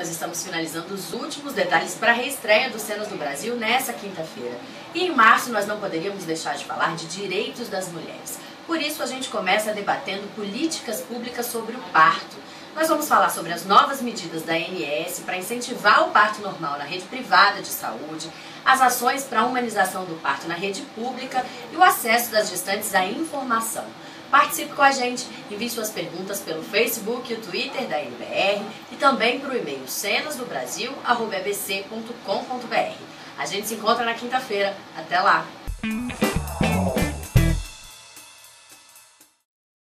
Nós estamos finalizando os últimos detalhes para a reestreia do Cenas do Brasil nessa quinta-feira. E em março nós não poderíamos deixar de falar de direitos das mulheres. Por isso a gente começa debatendo políticas públicas sobre o parto. Nós vamos falar sobre as novas medidas da ANS para incentivar o parto normal na rede privada de saúde, as ações para a humanização do parto na rede pública e o acesso das gestantes à informação. Participe com a gente, envie suas perguntas pelo Facebook e o Twitter da NBR e também para o e-mail cenasdobrasil@ebc.com.br. A gente se encontra na quinta-feira. Até lá!